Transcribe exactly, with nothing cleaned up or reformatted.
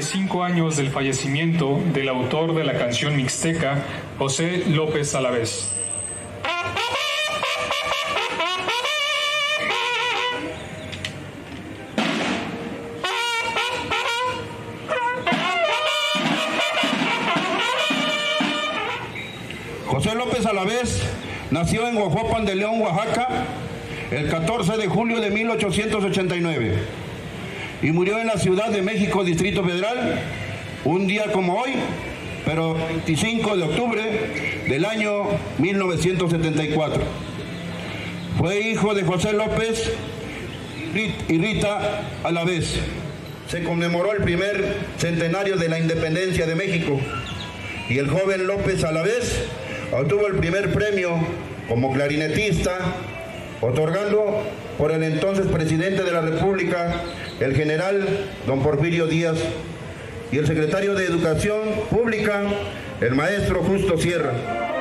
cinco años del fallecimiento del autor de la canción mixteca, José López Alavés. José López Alavés nació en Huajuapan de León, Oaxaca, el catorce de julio de mil ochocientos ochenta y nueve y murió en la Ciudad de México, Distrito Federal, un día como hoy, pero veinticinco de octubre del año mil novecientos setenta y cuatro. Fue hijo de José López y Rita Alavés. Se conmemoró el primer centenario de la independencia de México y el joven López Alavés obtuvo el primer premio como clarinetista, otorgando por el entonces presidente de la República, el general don Porfirio Díaz, y el secretario de Educación Pública, el maestro Justo Sierra.